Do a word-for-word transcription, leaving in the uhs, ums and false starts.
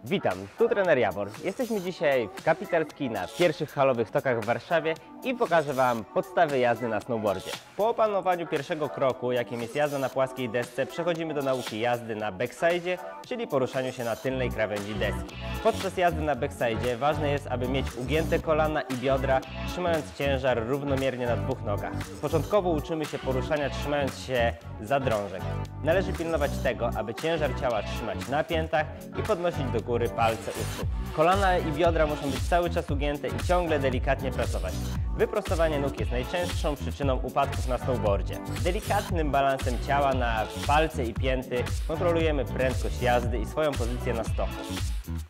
Witam, tu trener Jawor. Jesteśmy dzisiaj w Capital Ski na pierwszych halowych tokach w Warszawie i pokażę Wam podstawy jazdy na snowboardzie. Po opanowaniu pierwszego kroku, jakim jest jazda na płaskiej desce, przechodzimy do nauki jazdy na backside, czyli poruszaniu się na tylnej krawędzi deski. Podczas jazdy na backside ważne jest, aby mieć ugięte kolana i biodra, trzymając ciężar równomiernie na dwóch nogach. Początkowo uczymy się poruszania trzymając się za drążek. Należy pilnować tego, aby ciężar ciała trzymać na piętach i podnosić do góry palce u stóp. Kolana i biodra muszą być cały czas ugięte i ciągle delikatnie pracować. Wyprostowanie nóg jest najczęstszą przyczyną upadków na snowboardzie. Delikatnym balansem ciała na palce i pięty kontrolujemy prędkość jazdy i swoją pozycję na stoku.